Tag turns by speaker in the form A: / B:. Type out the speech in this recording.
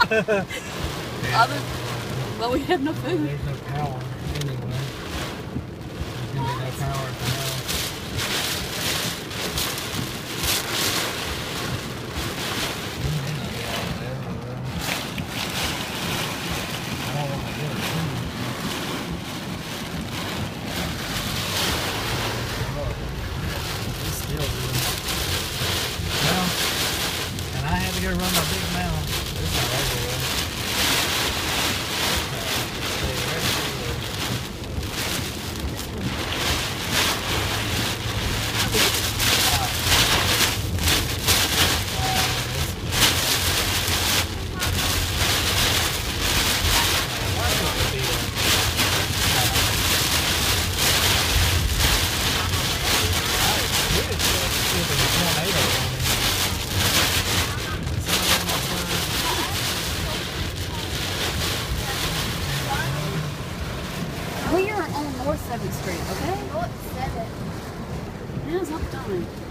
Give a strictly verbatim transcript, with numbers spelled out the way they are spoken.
A: Other, well, we have no food.
B: There's no power anyway. There's gonna be no power at the house. I don't want to get it. It's still good. Well, and I had to go run my big mount. This is over with. Stay right there.
A: We are on North seventh Street, okay?
C: North seventh.
A: Now's not the time.